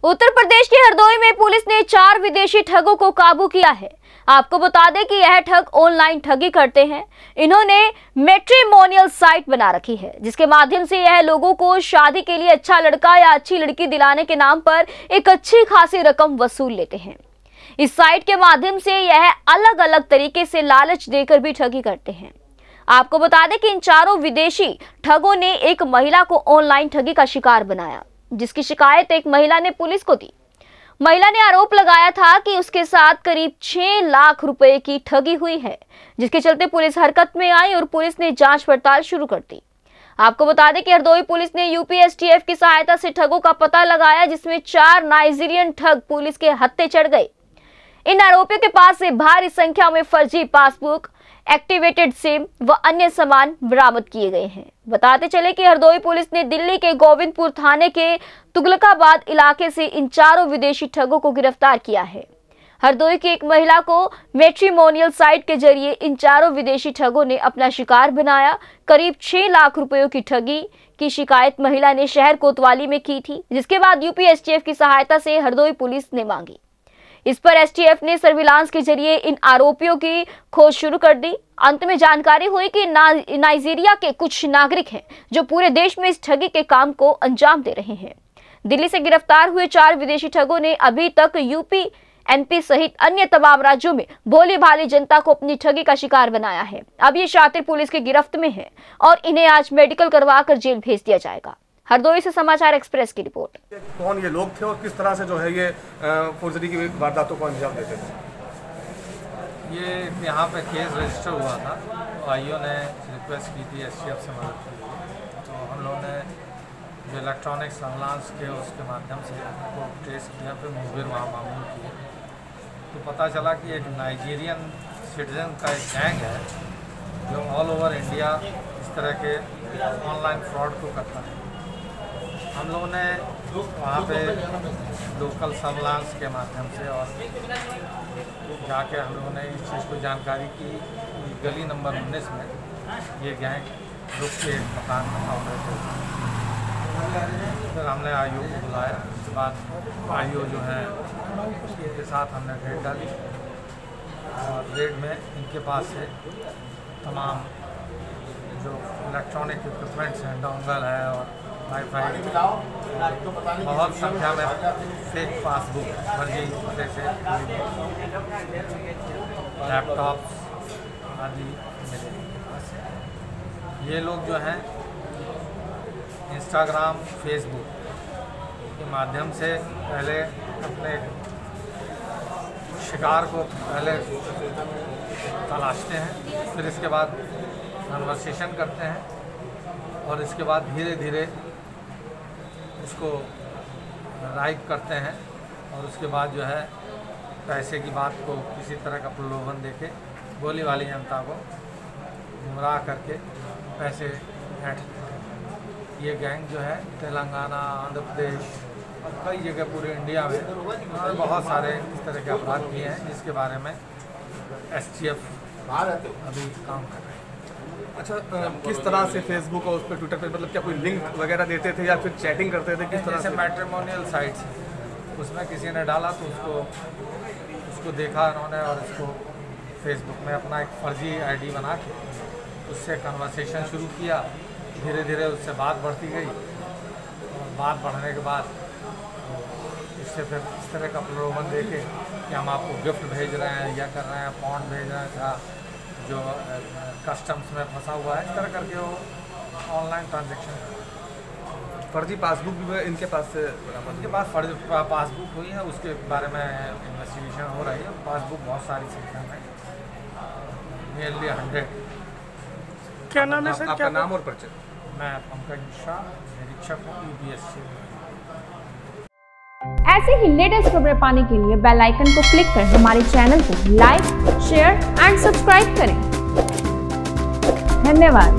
उत्तर प्रदेश के हरदोई में पुलिस ने 4 विदेशी ठगों को काबू किया है। आपको बता दें कि यह ठग ऑनलाइन ठगी करते हैं। इन्होंने मैट्रिमोनियल साइट बना रखी है, जिसके माध्यम से यह लोगों को शादी के लिए अच्छा लड़का या अच्छी लड़की दिलाने के नाम पर एक अच्छी खासी रकम वसूल लेते हैं। इस साइट के माध्यम से यह अलग अलग तरीके से लालच देकर भी ठगी करते हैं। आपको बता दें कि इन 4 विदेशी ठगों ने एक महिला को ऑनलाइन ठगी का शिकार बनाया, जिसकी शिकायत एक महिला ने पुलिस को दी। महिला ने आरोप लगाया था कि उसके साथ करीब 6 लाख रुपए की ठगी हुई है, जिसके चलते पुलिस हरकत में आई और पुलिस ने जांच पड़ताल शुरू कर दी। आपको बता दें कि हरदोई पुलिस ने यूपी एसटीएफ की सहायता से ठगों का पता लगाया, जिसमें 4 नाइजीरियन ठग पुलिस के हत्थे चढ़ गए। इन आरोपियों के पास से भारी संख्या में फर्जी पासबुक, एक्टिवेटेड सिम व अन्य सामान बरामद किए गए हैं। बताते चले कि हरदोई पुलिस ने दिल्ली के गोविंदपुर थाने के तुगलकाबाद इलाके से इन 4 विदेशी ठगों को गिरफ्तार किया है। हरदोई की एक महिला को मैट्रिमोनियल साइट के जरिए इन 4 विदेशी ठगों ने अपना शिकार बनाया। करीब 6 लाख रुपयों की ठगी की शिकायत महिला ने शहर कोतवाली में की थी, जिसके बाद यूपी एसटीएफ की सहायता से हरदोई पुलिस ने मांगी। इस पर एसटीएफ ने सर्विलांस के जरिए इन आरोपियों की खोज शुरू कर दी। अंत में जानकारी हुई कि नाइजीरिया के कुछ नागरिक हैं जो पूरे देश में इस ठगी के काम को अंजाम दे रहे हैं। दिल्ली से गिरफ्तार हुए 4 विदेशी ठगों ने अभी तक यूपी, एमपी सहित अन्य तमाम राज्यों में भोली भाली जनता को अपनी ठगी का शिकार बनाया है। अब ये शातिर पुलिस की गिरफ्त में है और इन्हें आज मेडिकल करवाकर जेल भेज दिया जाएगा। हरदोई से समाचार एक्सप्रेस की रिपोर्ट। कौन ये लोग थे और किस तरह से जो है ये फोर्जरी की वारदातों को अंजाम देते थे? ये यहाँ पे केस रजिस्टर हुआ था, तो आईओ ने रिक्वेस्ट की थी एसटीएफ से मदद के लिए, तो हम लोगों ने जो इलेक्ट्रॉनिक सर्विलांस के उसके माध्यम से उनको ट्रेस किया, फिर मुखबिर वहाँ मामूल किए, तो पता चला कि एक नाइजीरियन सिटीजन का एक गैंग है जो ऑल ओवर इंडिया इस तरह के ऑनलाइन फ्रॉड को करता है। हम लोगों ने वहाँ पे लोकल सर्विलांस के माध्यम से और जाके हम लोगों ने इस चीज़ को जानकारी की। गली नंबर 19 में ये गैंग रुक के एक मकान में रहे थे। फिर हमने आईओ को बुलाया। उसके बाद आईओ जो है इनके साथ हमने रेड डाली और रेड में इनके पास से तमाम जो इलेक्ट्रॉनिक इक्विपमेंट्स हैं, डोंगल है और वाईफाई, बहुत संख्या में फेक पासबुक, फर्जी पते से लैपटॉप आदि मिले। ये लोग जो हैं इंस्टाग्राम, फेसबुक के माध्यम से पहले अपने शिकार को पहले तलाशते हैं, फिर इसके बाद कन्वर्सेशन करते हैं और इसके बाद धीरे धीरे उसको लाइक करते हैं और उसके बाद जो है पैसे की बात को किसी तरह का प्रलोभन देके बोली वाली जनता को गुमराह करके पैसे ऐंठ लेते हैं। ये गैंग जो है तेलंगाना, आंध्र प्रदेश और कई जगह पूरे इंडिया में बहुत सारे इस तरह के अपराध किए हैं, जिसके बारे में एसटीएफ अभी काम कर रहे हैं। अच्छा, किस तरह से फेसबुक और उस पर ट्विटर पे मतलब क्या कोई लिंक वगैरह देते थे या फिर चैटिंग करते थे? किस तरह से मैट्रिमोनियल साइट्स, उसमें किसी ने डाला तो उसको देखा उन्होंने और उसको फेसबुक में अपना एक फर्जी आईडी बना के उससे कन्वर्सेशन शुरू किया। धीरे धीरे उससे बात बढ़ती गई और बात बढ़ने के बाद इससे फिर इस तरह का प्रलोभन देके कि हम आपको गिफ्ट भेज रहे हैं या कर रहे हैं, पॉन्ड भेज रहे हैं, जो कस्टम्स में फंसा हुआ है, इस तरह करके वो ऑनलाइन ट्रांजैक्शन। फर्जी पासबुक भी इनके पास से, इनके पास फर्जी पासबुक हुई है, उसके बारे में इन्वेस्टिगेशन हो रही है। पासबुक बहुत सारी संख्या में, नियरली 100। क्या नाम है सर? आपका नाम और परिचय? मैं पंकज मिश्रा, निरीक्षक हूँ यूपीएससी। ऐसे ही लेटेस्ट खबरें पाने के लिए बेल आइकन को क्लिक कर हमारे चैनल को लाइक, शेयर एंड सब्सक्राइब करें। धन्यवाद।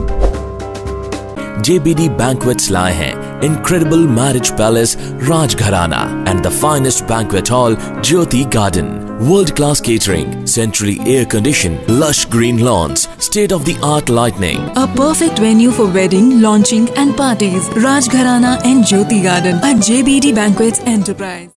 JBD Banquets लाए हैं incredible marriage palace Rajgharana and the finest banquet hall Jyoti Garden. World-class catering, centrally air-conditioned, lush green lawns, state-of-the-art lighting. A perfect venue for wedding, launching and parties. Rajgharana and Jyoti Garden at JBD Banquets Enterprise.